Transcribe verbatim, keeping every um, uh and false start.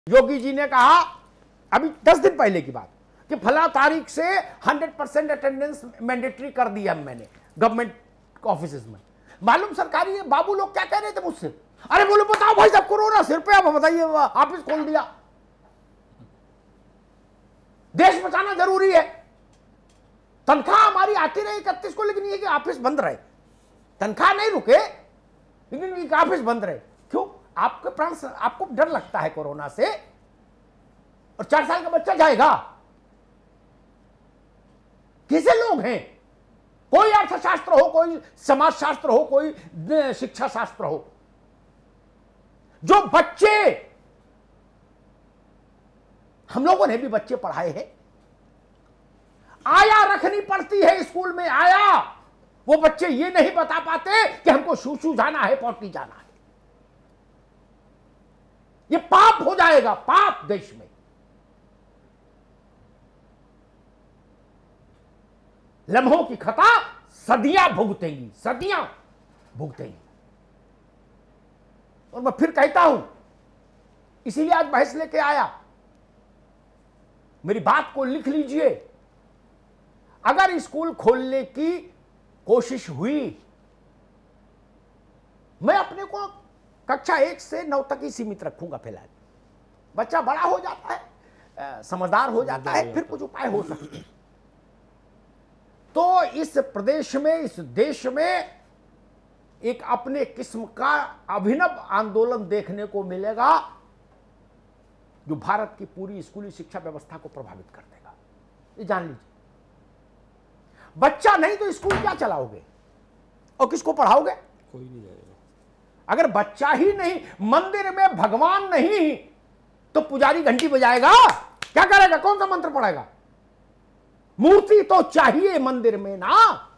योगी जी ने कहा अभी दस दिन पहले की बात कि फला तारीख से हंड्रेड परसेंट अटेंडेंस मैंडेटरी कर दिया मैंने गवर्नमेंट ऑफिस में। मालूम सरकारी बाबू लोग क्या कह रहे थे मुझसे, अरे बोलो बताओ भाई साहब कोरोना सिर पे, आप बताइए ऑफिस खोल दिया, देश बचाना जरूरी है, तनख्वाह हमारी आती रही इकतीस को, लेकिन ये कि ऑफिस बंद रहे, तनख्वाह नहीं रुके लेकिन ऑफिस बंद रहे। क्यों? आपके प्राण, आपको डर लगता है कोरोना से, और चार साल का बच्चा जाएगा। कैसे लोग हैं? कोई अर्थशास्त्र हो, कोई समाजशास्त्र हो, कोई शिक्षा शास्त्र हो, जो बच्चे, हम लोगों ने भी बच्चे पढ़ाए हैं, आया रखनी पड़ती है स्कूल में, आया, वो बच्चे ये नहीं बता पाते कि हमको शू शू जाना है, पॉटी जाना है। ये पाप हो जाएगा, पाप देश में। लम्हों की खता सदियां भुगतेंगी, सदियां भुगतेंगी। और मैं फिर कहता हूं, इसीलिए आज बहस लेके आया, मेरी बात को लिख लीजिए। अगर स्कूल खोलने की कोशिश हुई, मैं अपने को कक्षा एक से नौ तक ही सीमित रखूंगा फिलहाल। बच्चा बड़ा हो जाता है, समझदार हो जाता है, फिर कुछ उपाय हो सकते हैं। तो इस प्रदेश में, इस देश में एक अपने किस्म का अभिनव आंदोलन देखने को मिलेगा, जो भारत की पूरी स्कूली शिक्षा व्यवस्था को प्रभावित कर देगा। ये जान लीजिए। बच्चा नहीं तो स्कूल क्या चलाओगे और किसको पढ़ाओगे? कोई नहीं जाएगा। अगर बच्चा ही नहीं, मंदिर में भगवान नहीं, तो पुजारी घंटी बजाएगा, क्या करेगा? कौन सा मंत्र पढ़ेगा? मूर्ति तो चाहिए मंदिर में ना।